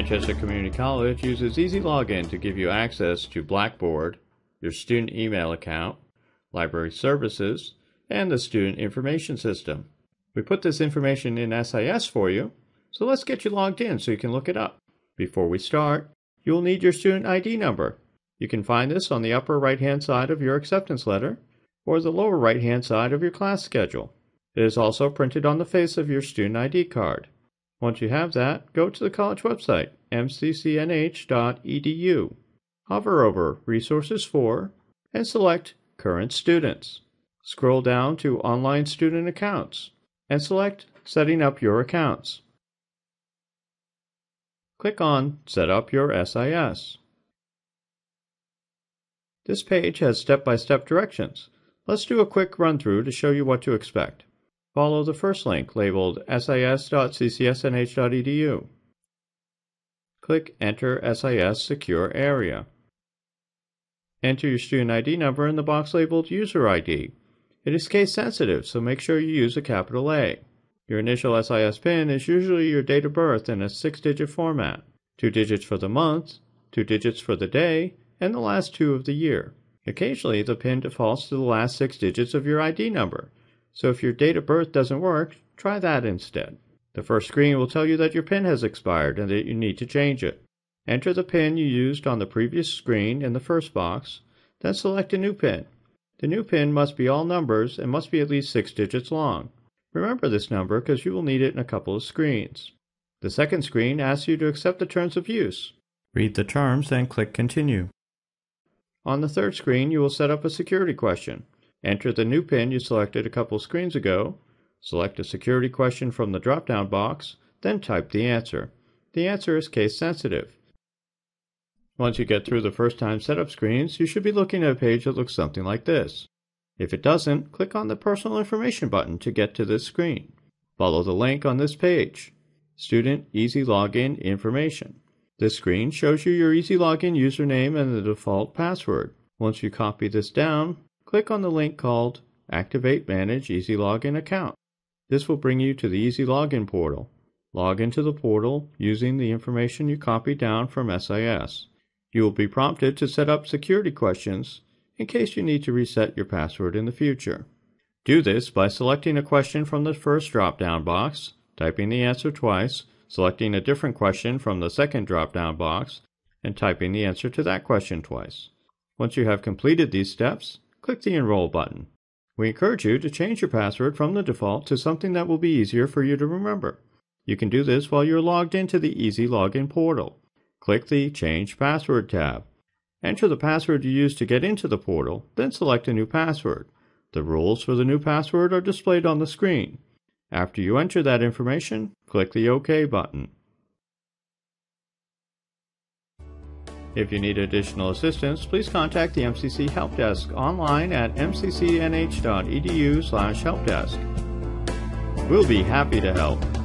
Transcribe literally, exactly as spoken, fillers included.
Manchester Community College uses Easy Login to give you access to Blackboard, your student email account, library services, and the Student Information System. We put this information in S I S for you, so let's get you logged in so you can look it up. Before we start, you will need your student I D number. You can find this on the upper right-hand side of your acceptance letter or the lower right-hand side of your class schedule. It is also printed on the face of your student I D card. Once you have that, go to the college website, m c c n h dot e d u. Hover over Resources For and select Current Students. Scroll down to Online Student Accounts and select Setting Up Your Accounts. Click on Set Up Your S I S. This page has step-by-step directions. Let's do a quick run-through to show you what to expect. Follow the first link labeled s i s dot c c s n h dot e d u. Click Enter S I S Secure Area. Enter your student I D number in the box labeled User I D. It is case sensitive, so make sure you use a capital A. Your initial S I S PIN is usually your date of birth in a six-digit format. Two digits for the month, two digits for the day, and the last two of the year. Occasionally, the PIN defaults to the last six digits of your I D number. So if your date of birth doesn't work, try that instead. The first screen will tell you that your PIN has expired and that you need to change it. Enter the PIN you used on the previous screen in the first box, then select a new PIN. The new PIN must be all numbers and must be at least six digits long. Remember this number because you will need it in a couple of screens. The second screen asks you to accept the terms of use. Read the terms and click Continue. On the third screen, you will set up a security question. Enter the new PIN you selected a couple screens ago, select a security question from the drop-down box, then type the answer. The answer is case sensitive. Once you get through the first time setup screens, you should be looking at a page that looks something like this. If it doesn't, click on the Personal Information button to get to this screen. Follow the link on this page, Student Easy Login Information. This screen shows you your Easy Login username and the default password. Once you copy this down, click on the link called Activate Manage Easy Login Account. This will bring you to the Easy Login portal. Log into the portal using the information you copied down from S I S. You will be prompted to set up security questions in case you need to reset your password in the future. Do this by selecting a question from the first drop-down box, typing the answer twice, selecting a different question from the second drop-down box, and typing the answer to that question twice. Once you have completed these steps, click the Enroll button. We encourage you to change your password from the default to something that will be easier for you to remember. You can do this while you're logged into the Easy Login portal. Click the Change Password tab. Enter the password you used to get into the portal, then select a new password. The rules for the new password are displayed on the screen. After you enter that information, click the OK button. If you need additional assistance, please contact the M C C Help Desk online at m c c n h dot e d u slash help desk. We'll be happy to help.